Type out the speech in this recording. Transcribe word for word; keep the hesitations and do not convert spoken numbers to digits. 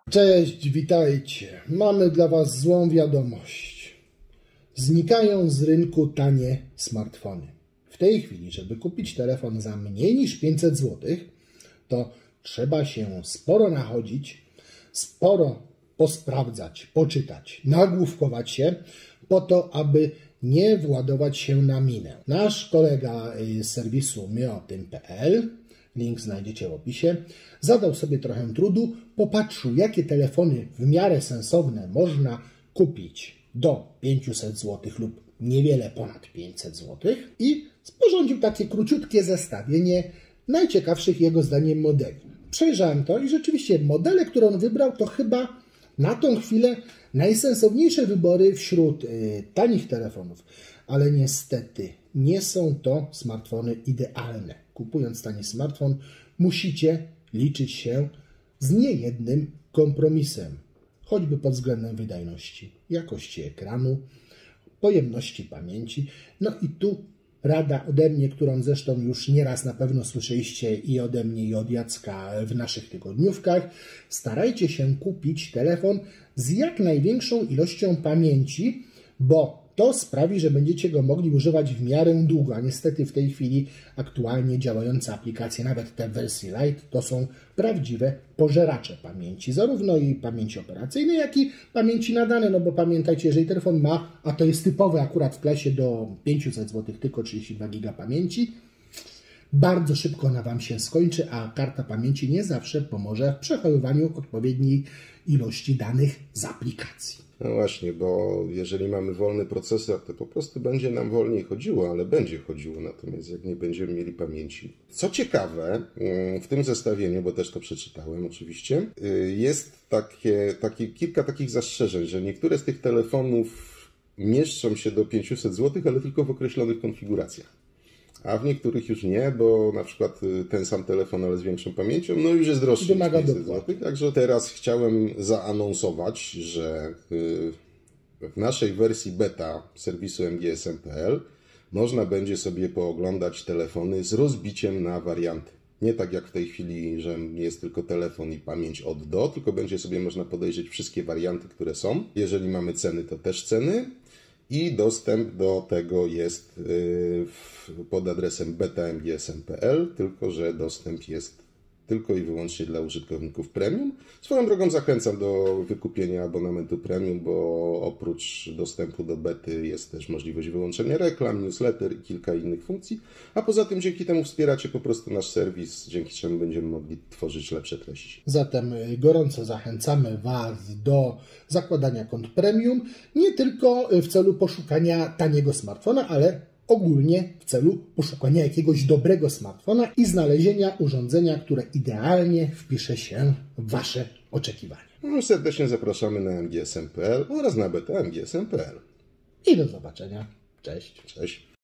Cześć, witajcie. Mamy dla Was złą wiadomość. Znikają z rynku tanie smartfony. W tej chwili, żeby kupić telefon za mniej niż pięćset złotych, to trzeba się sporo nachodzić, sporo posprawdzać, poczytać, nagłówkować się po to, aby nie władować się na minę. Nasz kolega z serwisu my o tym kropka p l, link znajdziecie w opisie, zadał sobie trochę trudu, popatrzył, jakie telefony w miarę sensowne można kupić do pięciuset złotych lub niewiele ponad pięćset złotych i sporządził takie króciutkie zestawienie najciekawszych jego zdaniem modeli. Przejrzałem to i rzeczywiście modele, które on wybrał, to chyba na tą chwilę najsensowniejsze wybory wśród y, tanich telefonów, ale niestety nie są to smartfony idealne. Kupując tani smartfon, musicie liczyć się z niejednym kompromisem, choćby pod względem wydajności, jakości ekranu, pojemności pamięci. No i tu rada ode mnie, którą zresztą już nieraz na pewno słyszeliście i ode mnie, i od Jacka w naszych tygodniówkach. Starajcie się kupić telefon z jak największą ilością pamięci, bo to sprawi, że będziecie go mogli używać w miarę długo, a niestety w tej chwili aktualnie działające aplikacje, nawet te w wersji Lite, to są prawdziwe pożeracze pamięci, zarówno i pamięci operacyjnej, jak i pamięci nadane, no bo pamiętajcie, jeżeli telefon ma, a to jest typowe akurat w klasie do pięciuset złotych, tylko trzydzieści dwa giga pamięci, bardzo szybko ona Wam się skończy, a karta pamięci nie zawsze pomoże w przechowywaniu odpowiedniej ilości danych z aplikacji. No właśnie, bo jeżeli mamy wolny procesor, to po prostu będzie nam wolniej chodziło, ale będzie chodziło, natomiast jak nie będziemy mieli pamięci. Co ciekawe, w tym zestawieniu, bo też to przeczytałem oczywiście, jest takie, takie, kilka takich zastrzeżeń, że niektóre z tych telefonów mieszczą się do pięciuset złotych, ale tylko w określonych konfiguracjach. A w niektórych już nie, bo na przykład ten sam telefon, ale z większą pamięcią, no już jest droższy niż pięćset złotych. Także teraz chciałem zaanonsować, że w naszej wersji beta serwisu m g s m kropka p l można będzie sobie pooglądać telefony z rozbiciem na warianty. Nie tak jak w tej chwili, że jest tylko telefon i pamięć od do, tylko będzie sobie można podejrzeć wszystkie warianty, które są. Jeżeli mamy ceny, to też ceny. I dostęp do tego jest pod adresem beta kropka m g s m kropka p l, tylko że dostęp jest tylko i wyłącznie dla użytkowników premium. Swoją drogą zachęcam do wykupienia abonamentu premium, bo oprócz dostępu do bety jest też możliwość wyłączenia reklam, newsletter i kilka innych funkcji, a poza tym dzięki temu wspieracie po prostu nasz serwis, dzięki czemu będziemy mogli tworzyć lepsze treści. Zatem gorąco zachęcamy Was do zakładania kont premium, nie tylko w celu poszukania taniego smartfona, ale ogólnie w celu poszukania jakiegoś dobrego smartfona i znalezienia urządzenia, które idealnie wpisze się w Wasze oczekiwania. No, serdecznie zapraszamy na m g s m kropka p l oraz na beta kropka m g s m kropka p l. I do zobaczenia. Cześć. Cześć.